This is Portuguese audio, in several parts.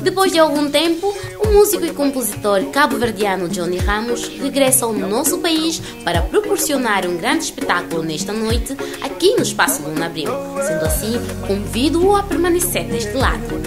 Depois de algum tempo, o músico e compositor cabo-verdiano Johnny Ramos regressa ao nosso país para proporcionar um grande espetáculo nesta noite aqui no Espaço Luna Abril. Sendo assim, convido-o a permanecer deste lado.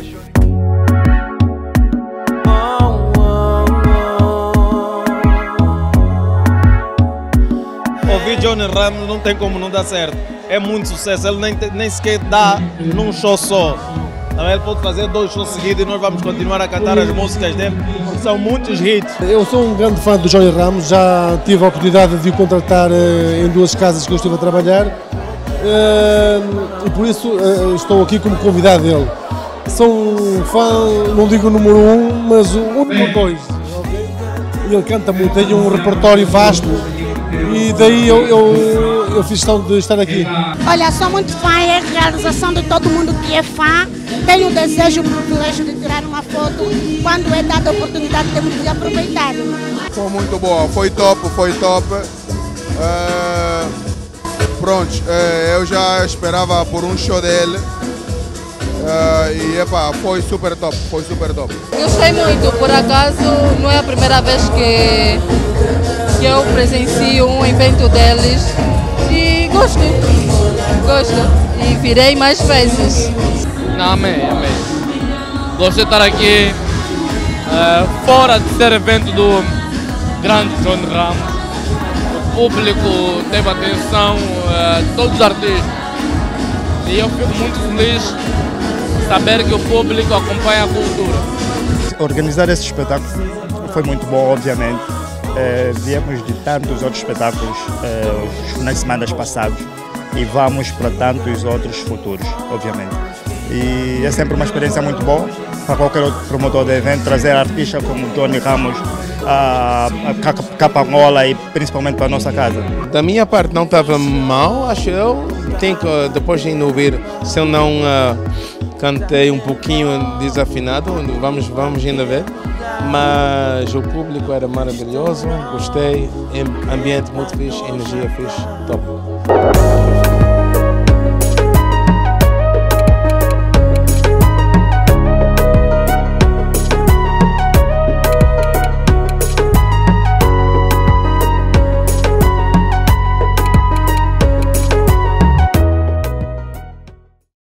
Ouvir Johnny Ramos não tem como não dar certo. É muito sucesso, ele nem sequer dá num show só. Ele pode fazer 2 shows seguidos e nós vamos continuar a cantar as músicas dele, porque são muitos hits. Eu sou um grande fã do Johnny Ramos, já tive a oportunidade de o contratar em 2 casas que eu estive a trabalhar e por isso estou aqui como convidado dele. Sou um fã, não digo o número 1, mas o número 2. Ele canta muito, tem um repertório vasto e daí eu fiz questão de estar aqui. Olha, sou muito fã, é a realização de todo mundo que é fã. Tenho o desejo e o privilégio de tirar uma foto. Quando é dada a oportunidade, temos de aproveitar. Foi muito boa, foi top, foi top. Pronto, eu já esperava por um show dele. E epa, foi super top, foi super top. Gostei muito, por acaso não é a primeira vez que eu presencio um evento deles e gosto e virei mais vezes. Não, amei. Gosto de estar aqui, fora de ser evento do grande Johnny Ramos. O público teve atenção, todos os artistas. E eu fico muito feliz de saber que o público acompanha a cultura. Organizar esse espetáculo foi muito bom, obviamente. Viemos de tantos outros espetáculos nas semanas passadas e vamos para tantos outros futuros, obviamente. E é sempre uma experiência muito boa para qualquer outro promotor de evento, trazer artistas como Johnny Ramos, a Capangola e principalmente para a nossa casa. Da minha parte não estava mal, acho eu. Tenho que, depois de ouvir, se eu não cantei um pouquinho desafinado, vamos ainda ver. Mas o público era maravilhoso, gostei, ambiente muito fixe, energia fixe, top.